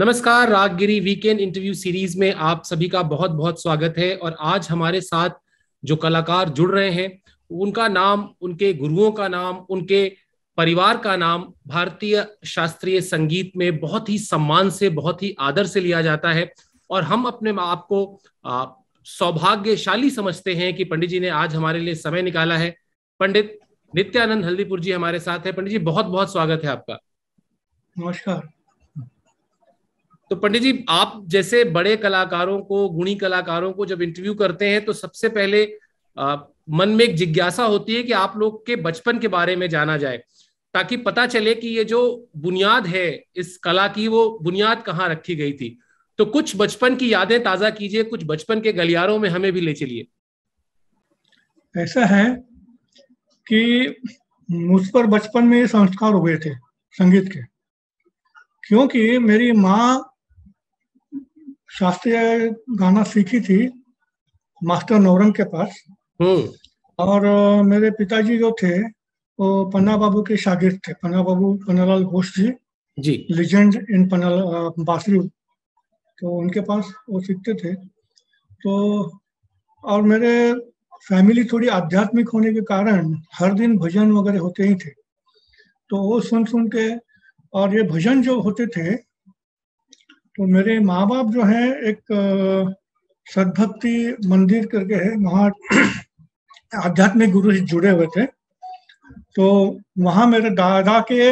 नमस्कार, Raaggiri weekend interview series में आप सभी का बहुत बहुत स्वागत है। और आज हमारे साथ जो कलाकार जुड़ रहे हैं उनका नाम, उनके गुरुओं का नाम, उनके परिवार का नाम भारतीय शास्त्रीय संगीत में बहुत ही सम्मान से, बहुत ही आदर से लिया जाता है। और हम अपने आप को सौभाग्यशाली समझते हैं कि पंडित जी ने आज हमारे लिए समय निकाला है। पंडित नित्यानंद हल्दीपुर जी हमारे साथ है। पंडित जी, बहुत बहुत स्वागत है आपका। नमस्कार। तो पंडित जी, आप जैसे बड़े कलाकारों को, गुणी कलाकारों को जब इंटरव्यू करते हैं तो सबसे पहले मन में एक जिज्ञासा होती है कि आप लोग के बचपन के बारे में जाना जाए, ताकि पता चले कि ये जो बुनियाद है इस कला की, वो बुनियाद कहाँ रखी गई थी। तो कुछ बचपन की यादें ताजा कीजिए, कुछ बचपन के गलियारों में हमें भी ले चलिए। ऐसा है कि मुझ पर बचपन में ये संस्कार हुए थे संगीत के, क्योंकि मेरी माँ शास्त्रीय गाना सीखी थी मास्टर नौरंग के पास। और मेरे पिताजी जो थे वो पन्ना बाबू के शागिर्द थे। पन्ना बाबू, पन्नालाल घोष जी, लीजेंड इन पन्ना बांसुरी, तो उनके पास वो सीखते थे। तो और मेरे फैमिली थोड़ी आध्यात्मिक होने के कारण हर दिन भजन वगैरह होते ही थे। तो वो सुन सुन के, और ये भजन जो होते थे, तो मेरे माँ बाप जो है एक सदभक्ति मंदिर करके है, वहाँ आध्यात्मिक गुरु से जुड़े हुए थे। तो वहाँ मेरे दादा के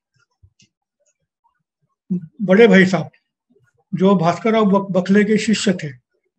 बड़े भाई साहब जो भास्करराव बखले के शिष्य थे,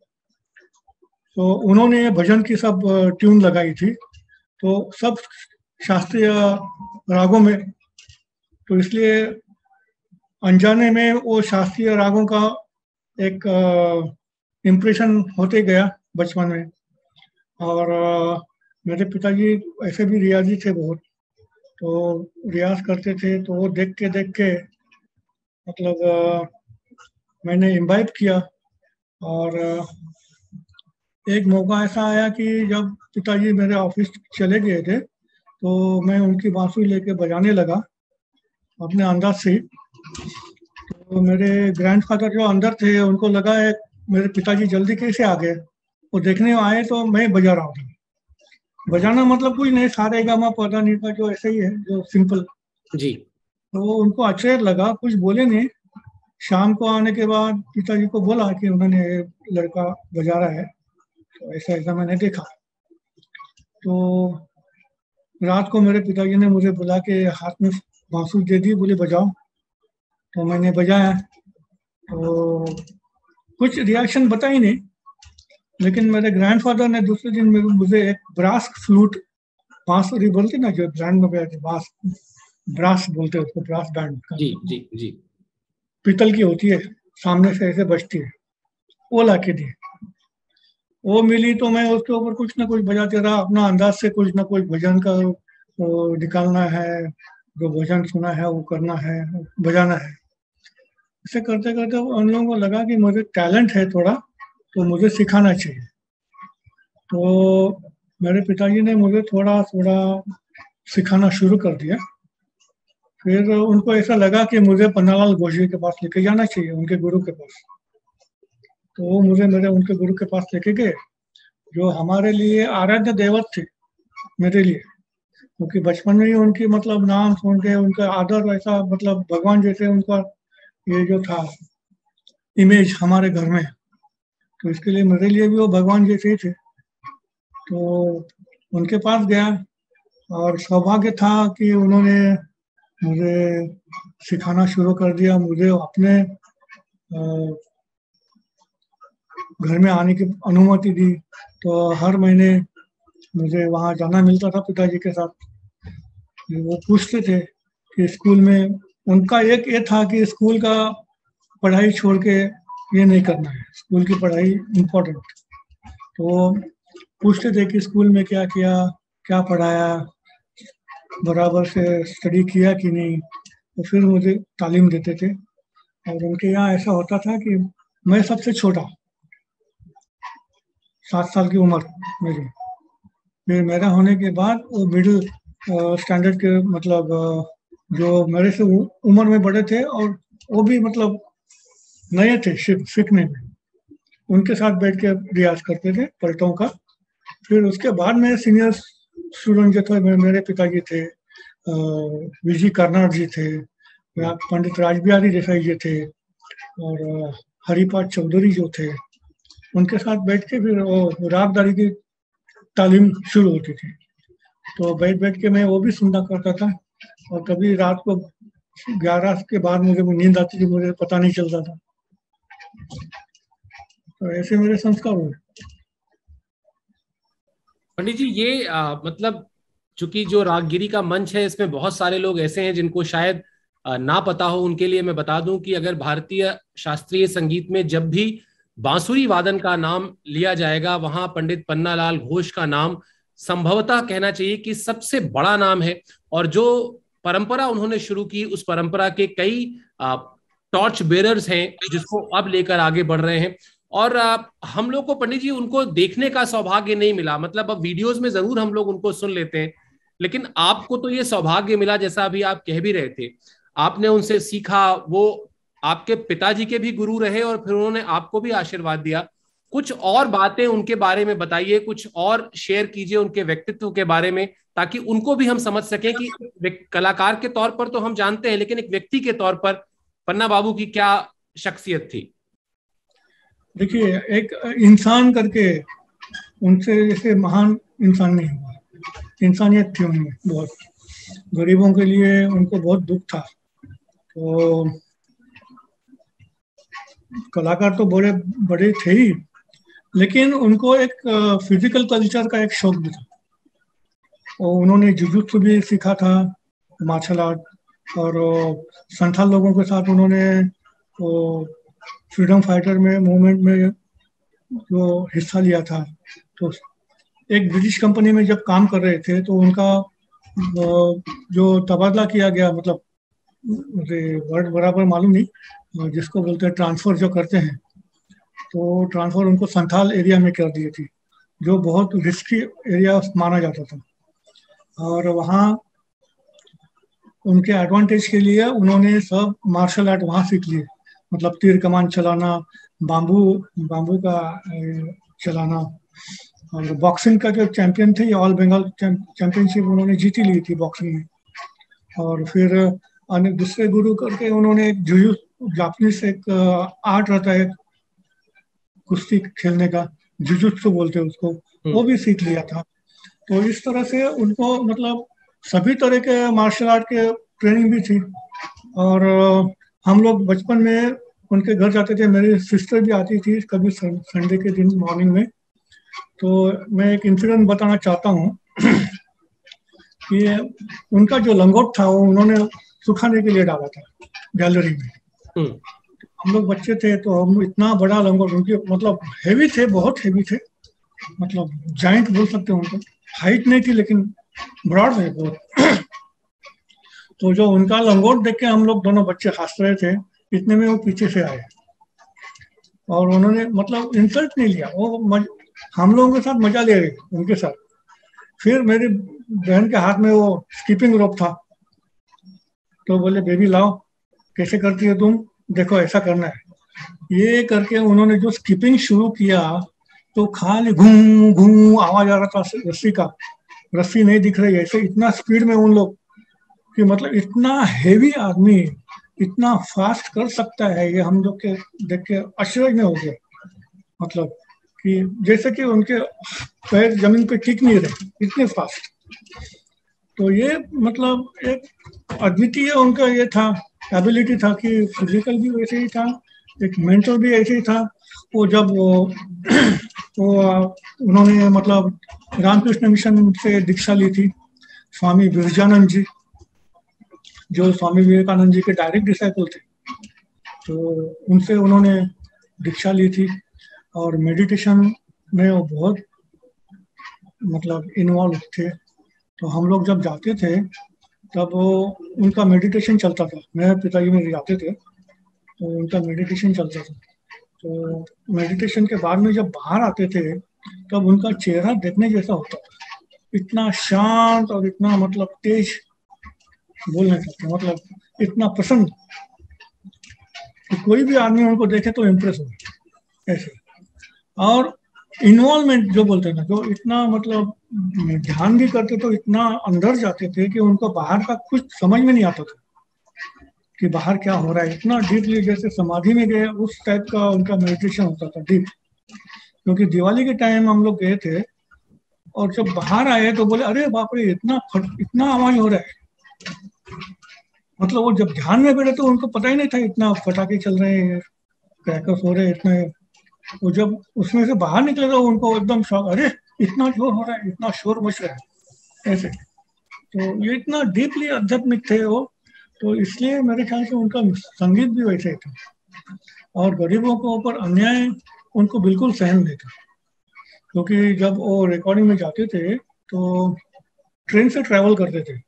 तो उन्होंने भजन की सब ट्यून लगाई थी, तो सब शास्त्रीय रागों में। तो इसलिए अनजाने में वो शास्त्रीय रागों का एक इम्प्रेशन होते गया बचपन में। और मेरे पिताजी ऐसे भी रियाजी थे बहुत, तो रियाज करते थे, तो वो देख के मतलब मैंने इम्बाइब किया। और एक मौका ऐसा आया कि जब पिताजी मेरे ऑफिस चले गए थे, तो मैं उनकी बांसुरी लेके बजाने लगा अपने अंदाज से। तो मेरे ग्रैंडफादर जो अंदर थे, उनको लगा है मेरे पिताजी जल्दी कैसे आ गए। वो देखने आए तो मैं बजा रहा था। बजाना मतलब कुछ नहीं, सारे गामा पता नहीं था, जो ऐसे ही है, जो सिंपल जी। तो उनको आश्चर्य लगा, कुछ बोले नहीं। शाम को आने के बाद पिताजी को बोला कि उन्होंने लड़का बजा रहा है, तो ऐसा ऐसा मैंने देखा। तो रात को मेरे पिताजी ने मुझे बुला के हाथ में बांसुरी दे दी, बोले बजाओ। तो मैंने बजाया, तो कुछ रिएक्शन बता ही नहीं। लेकिन मेरे ग्रैंडफादर ने दूसरे दिन मुझे एक ब्रास फ्लूट, बांसुरी बोलते ना जो बैंड में बजाते, ब्रास बोलते हैं उसको, ब्रास बैंड का। जी जी जी। पीतल की होती है, सामने से ऐसे बजती है, वो ला के दी। वो मिली तो मैं उसके ऊपर कुछ ना कुछ बजाते रहा अपना अंदाज से, कुछ ना कुछ भजन का वो निकालना है, जो भजन सुना है वो करना है, बजाना है। ऐसे करते करते उन लोगों को लगा कि मुझे टैलेंट है थोड़ा, तो मुझे सिखाना चाहिए। तो मेरे पिताजी ने मुझे थोड़ा थोड़ा सिखाना शुरू कर दिया। फिर उनको ऐसा लगा कि मुझे पन्नालाल घोष जी के पास लेके जाना चाहिए, उनके गुरु के पास। तो वो मुझे उनके गुरु के पास लेके गए, जो हमारे लिए आराध्य देवत थे मेरे लिए, क्योंकि बचपन में ही उनकी मतलब नाम सुन के उनका आदर ऐसा, मतलब भगवान जैसे उनका ये जो था इमेज हमारे घर में, तो इसके लिए मेरे लिए भी वो भगवान जैसे ही थे। तो उनके पास गया, और सौभाग्य था कि उन्होंने मुझे सिखाना शुरू कर दिया। मुझे अपने घर में आने की अनुमति दी, तो हर महीने मुझे वहाँ जाना मिलता था पिताजी के साथ। वो पूछते थे कि स्कूल में, उनका एक ये था कि स्कूल का पढ़ाई छोड़ के ये नहीं करना है, स्कूल की पढ़ाई इम्पोर्टेंट। तो पूछते थे कि स्कूल में क्या किया, क्या पढ़ाया, बराबर से स्टडी किया कि नहीं, तो फिर मुझे तालीम देते थे। और उनके यहाँ ऐसा होता था कि मैं सबसे छोटा, 7 साल की उम्र मेरी, फिर मेरा होने के बाद वो मिडिल स्टैंडर्ड के मतलब जो मेरे से उम्र में बड़े थे, और वो भी मतलब नए थे सीखने में, उनके साथ बैठ के रियाज करते थे पलटों का। फिर उसके बाद में सीनियर स्टूडेंट जो थे, मेरे पिताजी थे, वीजी कर्नाड जी थे, पंडित राजबिहारी देसाई जी थे, और हरिपाद चौधरी जो थे, उनके साथ बैठ के फिर वो रागदारी की तालीम शुरू होती थी। तो बैठ बैठ के मैं वो भी सुनना करता था, और कभी रात को 11 के बाद मुझे नींद आती थी, मुझे पता नहीं चलता था। तो ऐसे मेरे संस्कार हुए। पंडित जी ये मतलब चूंकि जो रागगिरी का मंच है इसमें बहुत सारे लोग ऐसे हैं जिनको शायद ना पता हो, उनके लिए मैं बता दूं कि अगर भारतीय शास्त्रीय संगीत में जब भी बांसुरी वादन का नाम लिया जाएगा, वहां पंडित पन्नालाल घोष का नाम संभवतः कहना चाहिए कि सबसे बड़ा नाम है। और जो परंपरा उन्होंने शुरू की, उस परंपरा के कई टॉर्च बेरर्स हैं जिसको अब लेकर आगे बढ़ रहे हैं। और हम लोग को पंडित जी उनको देखने का सौभाग्य नहीं मिला, मतलब अब वीडियोस में जरूर हम लोग उनको सुन लेते हैं, लेकिन आपको तो ये सौभाग्य मिला, जैसा अभी आप कह भी रहे थे, आपने उनसे सीखा, वो आपके पिताजी के भी गुरु रहे और फिर उन्होंने आपको भी आशीर्वाद दिया। कुछ और बातें उनके बारे में बताइए, कुछ और शेयर कीजिए उनके व्यक्तित्व के बारे में, ताकि उनको भी हम समझ सकें कि कलाकार के तौर पर तो हम जानते हैं, लेकिन एक व्यक्ति के तौर पर पन्ना बाबू की क्या शख्सियत थी। देखिए, एक इंसान करके उनसे जैसे महान इंसान नहीं हुआ, इंसानियत थी उनमें बहुत, गरीबों के लिए उनको बहुत दुख था। तो कलाकार तो बड़े बड़े थे ही, लेकिन उनको एक फिजिकल कल्चर का एक शौक भी था, और उन्होंने जुजुत्सु भी सीखा था, मार्शल आर्ट, और संथाल लोगों के साथ उन्होंने फ्रीडम फाइटर में मूवमेंट में जो हिस्सा लिया था। तो एक ब्रिटिश कंपनी में जब काम कर रहे थे तो उनका जो तबादला किया गया, मतलब मुझे वर्ड बराबर मालूम नहीं, जिसको बोलते हैं ट्रांसफर जो करते हैं, तो ट्रांसफर उनको संथाल एरिया में कर दिए थी, जो बहुत रिस्की एरिया माना जाता था। और वहाँ उनके एडवांटेज के लिए उन्होंने सब मार्शल आर्ट वहाँ सीख लिए, मतलब तीर कमान चलाना, बाम्बू बाम्बू का चलाना, और बॉक्सिंग का जो चैंपियन थे, ये ऑल बंगाल चैंपियनशिप उन्होंने जीती ली थी बॉक्सिंग में। और फिर अन्य दूसरे गुरु करके उन्होंने एक जुजु जापानीज एक आर्ट रहता है कुश्ती खेलने का, जुजुत्सु बोलते हैं उसको, वो भी सीख लिया था। तो इस तरह से उनको मतलब सभी तरह के मार्शल आर्ट के ट्रेनिंग भी थी। और हम लोग बचपन में उनके घर जाते थे, मेरी सिस्टर भी आती थी कभी संडे के दिन मॉर्निंग में। तो मैं एक इंसिडेंट बताना चाहता हूँ कि उनका जो लंगोट था वो उन्होंने सुखाने के लिए डाला था गैलरी में। हम लोग बच्चे थे तो हम इतना बड़ा लंगोट, उनके मतलब हेवी थे, बहुत हेवी थे, मतलब जाइंट बोल सकते हैं उनको, हाइट नहीं थी लेकिन ब्रॉड थे बहुत। तो जो उनका लंगोट देख के हम लोग दोनों बच्चे हंस रहे थे, इतने में वो पीछे से आए और उन्होंने मतलब इंसल्ट नहीं लिया, वो हम लोगों के साथ मजा ले रहे उनके साथ। फिर मेरी बहन के हाथ में वो स्कीपिंग रोप था, तो बोले बेबी लाओ, कैसे करती है तुम, देखो ऐसा करना है। ये करके उन्होंने जो स्कीपिंग शुरू किया तो खाली घूम घूम आवाज आ रहा था रस्सी का, रस्सी नहीं दिख रही, ऐसे इतना स्पीड में उन लोग कि मतलब इतना हेवी आदमी इतना फास्ट कर सकता है, ये हम लोग के देख के आश्चर्य में हो गए। मतलब कि जैसे कि उनके पैर जमीन पे टिक नहीं रहे, इतने फास्ट। तो ये मतलब एक अद्वितीय उनका ये था, एबिलिटी था कि फिजिकल भी वैसे ही था, एक मेंटल भी ऐसे ही था। वो जब वो उन्होंने मतलब रामकृष्ण मिशन से दीक्षा ली थी, स्वामी विरजानंद जी जो स्वामी विवेकानंद जी के डायरेक्ट डिसाइपल थे, तो उनसे उन्होंने दीक्षा ली थी। और मेडिटेशन में वो बहुत मतलब इन्वॉल्व थे। तो हम लोग जब जाते थे तब वो उनका मेडिटेशन चलता था, मेरे पिताजी मेरे जाते थे तो उनका मेडिटेशन चलता था। तो मेडिटेशन के बाद में जब बाहर आते थे तब उनका चेहरा देखने जैसा होता था, इतना शांत और इतना मतलब तेज, बोल नहीं सकते, मतलब इतना प्रसन्न। कि कोई भी आदमी उनको देखे तो इम्प्रेस हो ऐसे। और इन्वॉल्वमेंट जो बोलते हैं ना, जो इतना मतलब ध्यान भी करते तो इतना अंदर जाते थे कि उनको बाहर का कुछ समझ में नहीं आता था कि बाहर क्या हो रहा है। इतना डीपली जैसे समाधि में गए उस टाइप का उनका मेडिटेशन होता था डीप। क्योंकि दिवाली के टाइम हम लोग गए थे और जब बाहर आए तो बोले अरे बाप रे, इतना आवाज हो रहा है। मतलब वो जब ध्यान में बैठे तो उनको पता ही नहीं था इतना पटाखे चल रहे हैं, क्रैकर्स हो रहे हैं इतने। वो जब उसमें से बाहर निकले तो उनको एकदम शौक, अरे इतना जोर हो रहा है, इतना शोर मच रहा है ऐसे। तो ये इतना डीपली आध्यात्मिक थे वो। तो इसलिए मेरे ख्याल से उनका संगीत भी वैसे ही था। और गरीबों के ऊपर अन्याय उनको बिल्कुल सहन नहीं था। क्योंकि जब वो रिकॉर्डिंग में जाते थे तो ट्रेन से ट्रैवल करते थे।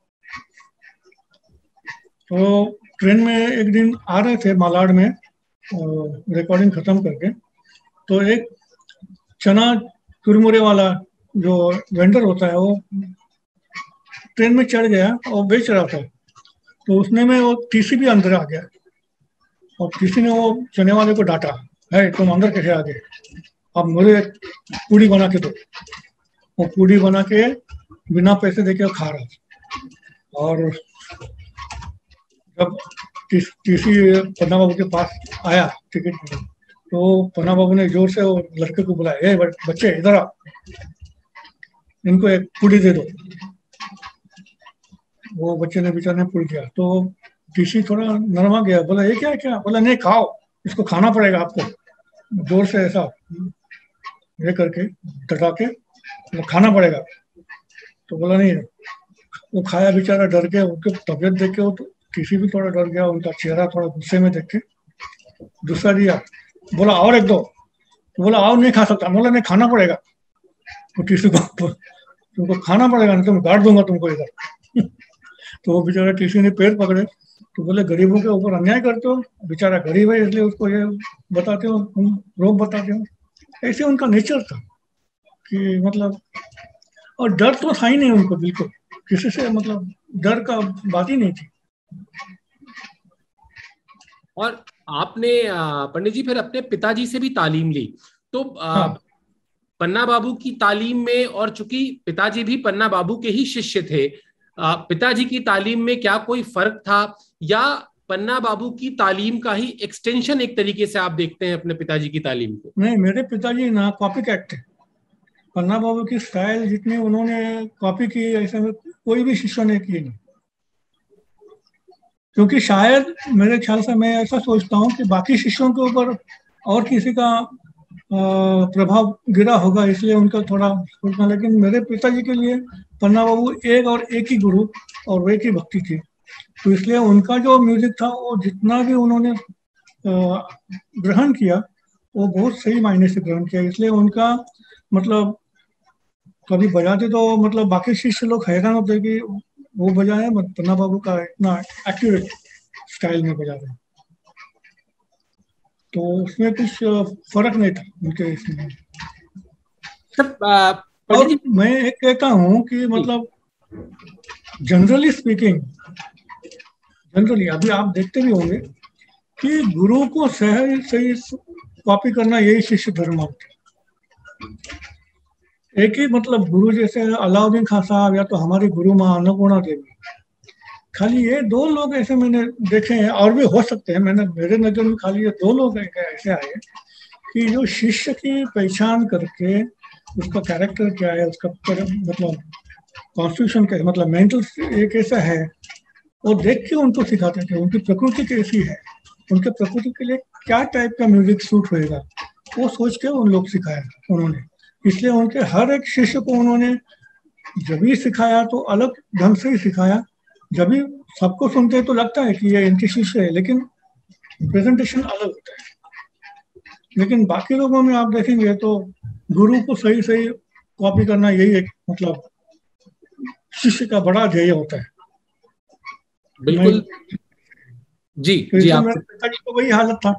तो ट्रेन में एक दिन आ रहे थे मालाड में रिकॉर्डिंग खत्म करके, तो एक चना चुरमुरे वाला जो वेंडर होता है वो ट्रेन में चढ़ गया और बेच रहा था। तो उसने में वो टीसी भी अंदर आ गया और किसी ने वो चने वाले को डांटा, है तुम अंदर कैसे आ गए, अब मुझे पूड़ी बना के दो। वो पूड़ी बना के बिना पैसे देके वो खा रहा था। और जब टीसी पन्ना बाबू के पास आया टिकट, तो पन्ना बाबू ने जोर से वो लड़के को बुलाया, बच्चे इधर आ, इनको एक पूड़ी दे दो। वो बच्चे ने बेचारे ने पूड़ी दिया। तो टीसी थोड़ा नरमा गया, बोला ये क्या क्या, बोला नहीं खाओ, इसको खाना पड़ेगा आपको। जोर से ऐसा ये करके डटा के खाना पड़ेगा। तो बोला नहीं, वो खाया बेचारा डर के। उनके तबियत देख के वो टीसी भी थोड़ा डर गया, उनका चेहरा थोड़ा गुस्से में देख के दूसरा दिया, बोला और एक दो। तो बोला और नहीं खा सकता, बोला नहीं खाना पड़ेगा। तो टीसी को तुमको खाना पड़ेगा, नहीं तो मैं गाड़ दूंगा तुमको इधर। तो वो बेचारा टीसी ने पैर पकड़े। तो बोले गरीबों के ऊपर अन्याय करते हो, बेचारा गरीब है इसलिए उसको ये बताते हो, रोग बताते हो। ऐसे उनका नेचर था कि मतलब, और डर तो था ही नहीं उनको बिल्कुल, किसी से मतलब डर का बात ही नहीं थी। और आपने पंडित जी फिर अपने पिताजी से भी तालीम ली, तो हाँ पन्ना बाबू की तालीम में, और चूंकि पिताजी भी पन्ना बाबू के ही शिष्य थे, पिताजी की तालीम में क्या कोई फर्क था, या पन्ना बाबू की तालीम का ही एक्सटेंशन एक तरीके से आप देखते हैं अपने पिताजी की तालीम को? नहीं, मेरे पिताजी ना कॉपी कैट थे। पन्ना बाबू की स्टाइल जितनी उन्होंने कॉपी की ऐसे में कोई भी शिष्य ने की नहीं। क्योंकि शायद मेरे ख्याल से मैं ऐसा सोचता हूँ कि बाकी शिष्यों के ऊपर और किसी का प्रभाव गिरा होगा, इसलिए उनका थोड़ा सोचना। लेकिन मेरे पिताजी के लिए पन्ना बाबू एक और एक ही गुरु और एक ही भक्ति थी। तो इसलिए उनका जो म्यूजिक था वो जितना भी उन्होंने ग्रहण किया वो बहुत सही मायने से ग्रहण किया। इसलिए उनका मतलब कभी बजाते तो मतलब बाकी शिष्य लोग हैरान होते कि वो बजाए, पन्ना बाबू का इतना एक्यूरेट स्टाइल में बजा रहे हैं। तो उसमें कुछ फर्क नहीं था उनके इसमें। पंडित और जी, मैं एक कहता हूँ कि मतलब जनरली स्पीकिंग, जनरली अभी आप देखते भी होंगे कि गुरु को सही सही कॉपी करना यही शिष्य धर्म मानते हैं। एक ही मतलब गुरु जैसे अलाउद्दीन खान साहब या तो हमारी गुरु माँ अन्नपूर्णा देवी, खाली ये दो लोग ऐसे मैंने देखे हैं, और भी हो सकते हैं, मैंने मेरे नजर में खाली ये दो लोग ऐसे आए कि जो शिष्य की पहचान करके उसका कैरेक्टर क्या है, उसका मतलब कॉन्स्टिट्यूशन क्या है, मतलब मेंटल ये कैसा है, वो देख के उनको सिखाते थे। उनकी प्रकृति कैसी है, उनके प्रकृति के लिए क्या टाइप का म्यूजिक सूट होएगा, वो सोच के उन लोग सिखाया उन्होंने। इसलिए उनके हर एक शिष्य को उन्होंने जब भी सिखाया तो अलग ढंग से ही सिखाया। जब भी सबको सुनते हैं तो लगता है कि ये इनके शिष्य है, लेकिन प्रेजेंटेशन अलग होता है। लेकिन बाकी लोगों में आप देखेंगे तो गुरु को सही सही कॉपी करना यही एक मतलब शिष्य का बड़ा ध्येय होता है। बिल्कुल। जी तो जी, इसलिए आप। मेरे पिताजी को वही हालत था।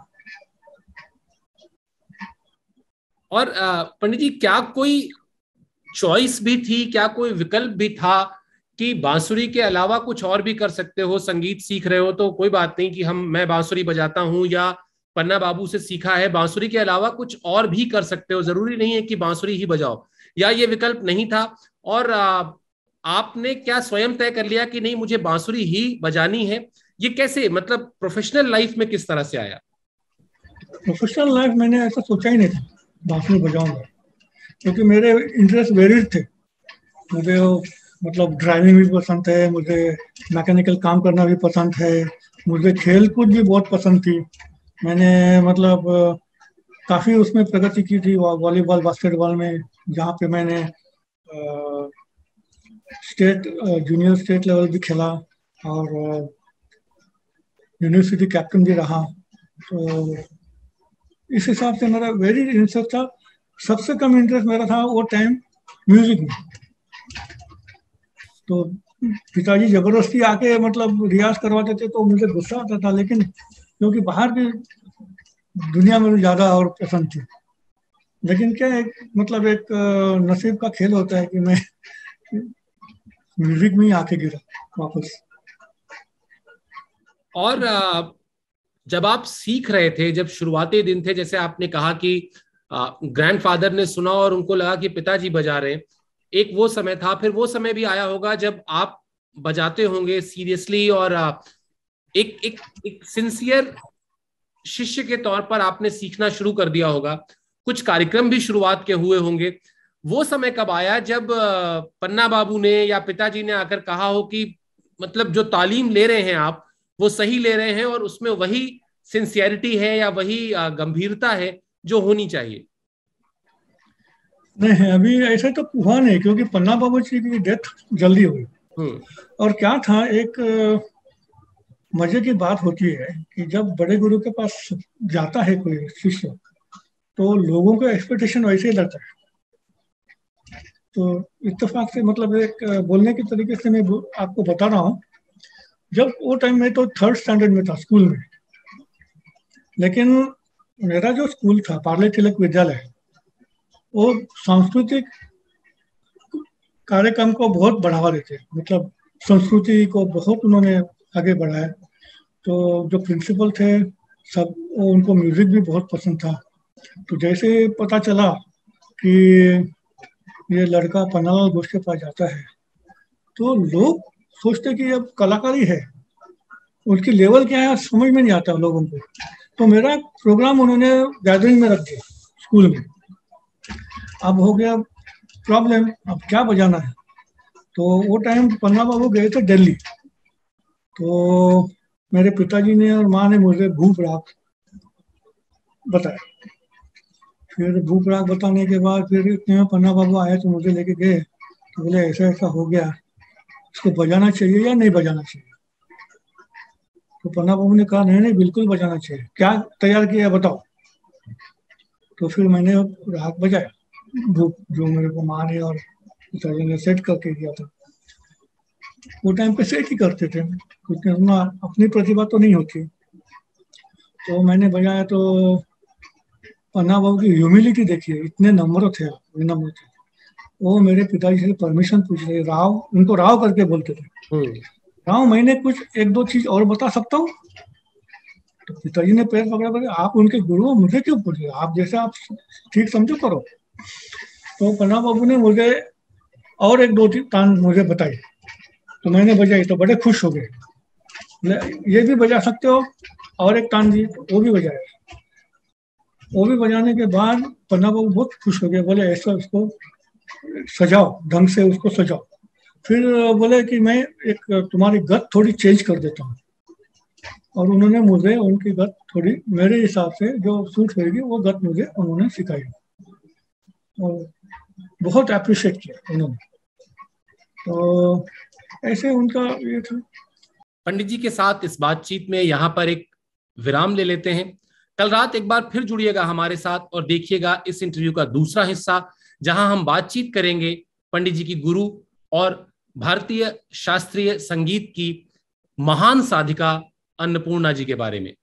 और पंडित जी, क्या कोई चॉइस भी थी, क्या कोई विकल्प भी था कि बांसुरी के अलावा कुछ और भी कर सकते हो? संगीत सीख रहे हो तो कोई बात नहीं कि मैं बांसुरी बजाता हूँ, या पन्ना बाबू से सीखा है, बांसुरी के अलावा कुछ और भी कर सकते हो, जरूरी नहीं है कि बांसुरी ही बजाओ, या ये विकल्प नहीं था? और आपने क्या स्वयं तय कर लिया कि नहीं मुझे बांसुरी ही बजानी है? ये कैसे, मतलब प्रोफेशनल लाइफ में किस तरह से आया? प्रोफेशनल लाइफ मैंने ऐसा सोचा ही नहीं था बांसुरी बजाऊंगा, क्योंकि मेरे इंटरेस्ट वेरिड थे। मुझे मतलब ड्राइविंग भी पसंद है, मुझे मैकेनिकल काम करना भी पसंद है, मुझे खेल कूद भी बहुत पसंद थी। मैंने मतलब काफ़ी उसमें प्रगति की थी वॉलीबॉल बास्केटबॉल में, जहाँ पे मैंने स्टेट जूनियर स्टेट लेवल भी खेला और यूनिवर्सिटी कैप्टन भी रहा। तो इस हिसाब से मेरा वेरी इंटरेस्ट था। सबसे कम इंटरेस्ट मेरा था वो टाइम म्यूजिक में। तो पिताजी जबरदस्ती आके मतलब रियाज करवाते थे तो मुझे गुस्सा आता था, लेकिन क्योंकि बाहर की दुनिया में ज़्यादा और पसंद थी। लेकिन क्या एक मतलब एक नसीब का खेल होता है कि मैं म्यूजिक में ही आके गिरा वापस। और जब आप सीख रहे थे, जब शुरुआती दिन थे, जैसे आपने कहा कि ग्रैंडफादर ने सुना और उनको लगा कि पिताजी बजा रहे हैं, एक वो समय था, फिर वो समय भी आया होगा जब आप बजाते होंगे सीरियसली, और एक एक एक सिंसियर शिष्य के तौर पर आपने सीखना शुरू कर दिया होगा। कुछ कार्यक्रम भी शुरुआत के हुए होंगे। वो समय कब आया जब पन्ना बाबू ने या पिताजी ने आकर कहा हो कि मतलब जो तालीम ले रहे हैं आप वो सही ले रहे हैं और उसमें वही सिंसियरिटी है या वही गंभीरता है जो होनी चाहिए? नहीं, अभी ऐसा तो हुआ नहीं, क्योंकि पन्ना बाबू जी की डेथ जल्दी हुई। हम्म। और क्या था, एक मजे की बात होती है कि जब बड़े गुरु के पास जाता है कोई शिष्य, तो लोगों का एक्सपेक्टेशन वैसे ही लगता है। तो इत्तेफाक से मतलब एक बोलने के तरीके से मैं आपको बता रहा हूँ। जब वो टाइम में तो थर्ड स्टैंडर्ड में था स्कूल में, लेकिन मेरा जो स्कूल था पार्ले तिलक विद्यालय, वो सांस्कृतिक कार्यक्रम को बहुत बढ़ावा देते, मतलब संस्कृति को बहुत उन्होंने आगे बढ़ाया। तो जो प्रिंसिपल थे सब, वो उनको म्यूजिक भी बहुत पसंद था। तो जैसे पता चला कि ये लड़का पन्नालाल घोष के पास जाता है, तो लोग सोचते कि अब कलाकारी है, उसकी लेवल क्या है समझ में नहीं आता लोगों को। तो मेरा प्रोग्राम उन्होंने गैदरिंग में रख दिया स्कूल में। अब हो गया प्रॉब्लम, अब क्या बजाना है। तो वो टाइम पन्ना बाबू गए थे दिल्ली। तो मेरे पिताजी ने और माँ ने मुझे भूप राग बताया। फिर भूप राग बताने के बाद फिर इतने में पन्ना बाबू आए तो मुझे लेके गए, तो बोले ऐसा ऐसा हो गया, इसको बजाना चाहिए या नहीं बजाना चाहिए। तो पन्ना बाबू ने कहा नहीं नहीं बिल्कुल बजाना चाहिए, क्या तैयार किया है बताओ। तो फिर मैंने राग बजाया, भूप जो मेरे को माँ ने और पिताजी ने सेट करके दिया था। वो टाइम पे सेट ही करते थे, कुछ अपना अपनी प्रतिभा तो नहीं होती। तो मैंने बजाया तो पन्ना बाबू की ह्यूमिलिटी देखिए, इतने नम्र थे, विनम्र थे। वो मेरे पिताजी से परमिशन पूछ रहे, राव, उनको राव करके बोलते थे, हम्म। राव मैंने कुछ एक दो चीज और बता सकता हूँ। तो पिताजी ने पैर पकड़ा, बोले आप उनके गुरु हो, मुझे क्यों पूछ रहे, आप जैसे आप ठीक समझो करो। तो पन्ना बाबू ने मुझे और एक दो तान मुझे बताई, तो मैंने बजाई तो बड़े खुश हो गए, बोले ये भी बजा सकते हो। और एक तान दी तो वो भी बजाया। वो भी बजाने के बाद पन्ना बाबू बहुत खुश हो गए, बोले ऐसा उसको सजाओ, ढंग से उसको सजाओ। फिर बोले कि मैं एक तुम्हारी गत थोड़ी चेंज कर देता हूँ। और उन्होंने मुझे उनकी गत थोड़ी मेरे हिसाब से जो सूट होगी वो गत मुझे उन्होंने सिखाई और बहुत अप्रिशिएट किया उन्होंने। तो ऐसे उनका ये था। पंडित जी के साथ इस बातचीत में यहाँ पर एक विराम ले लेते हैं। कल रात एक बार फिर जुड़िएगा हमारे साथ और देखिएगा इस इंटरव्यू का दूसरा हिस्सा, जहां हम बातचीत करेंगे पंडित जी की गुरु और भारतीय शास्त्रीय संगीत की महान साधिका अन्नपूर्णा जी के बारे में।